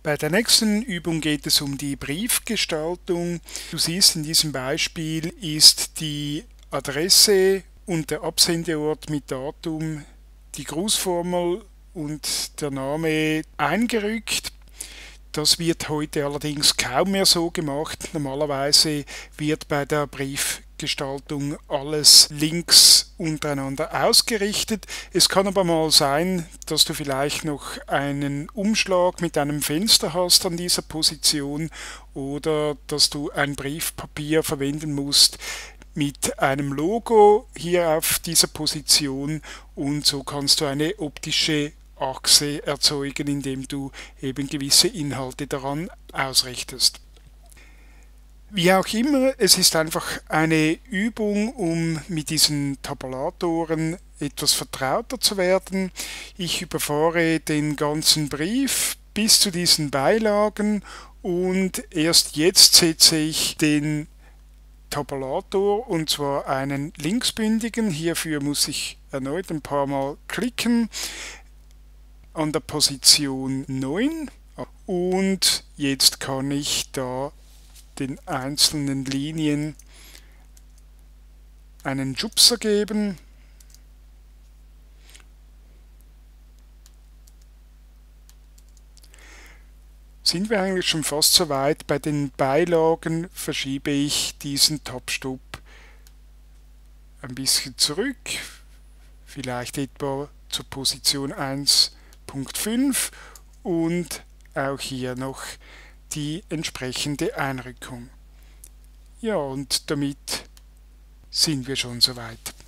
Bei der nächsten Übung geht es um die Briefgestaltung. Du siehst, in diesem Beispiel ist die Adresse und der Absendeort mit Datum, die Grußformel und der Name eingerückt. Das wird heute allerdings kaum mehr so gemacht. Normalerweise wird bei der Briefgestaltung alles links untereinander ausgerichtet. Es kann aber mal sein, dass du vielleicht noch einen Umschlag mit einem Fenster hast an dieser Position oder dass du ein Briefpapier verwenden musst mit einem Logo hier auf dieser Position, und so kannst du eine optische Achse erzeugen, indem du eben gewisse Inhalte daran ausrichtest. Wie auch immer, es ist einfach eine Übung, um mit diesen Tabulatoren etwas vertrauter zu werden. Ich überfahre den ganzen Brief bis zu diesen Beilagen und erst jetzt setze ich den Tabulator, und zwar einen linksbündigen. Hierfür muss ich erneut ein paar Mal klicken an der Position 9, und jetzt kann ich da den einzelnen Linien einen Schubser geben. Sind wir eigentlich schon fast so weit. Bei den Beilagen verschiebe ich diesen Tab-Stopp ein bisschen zurück, vielleicht etwa zur Position 1.5, und auch hier noch die entsprechende Einrückung. Ja, und damit sind wir schon soweit.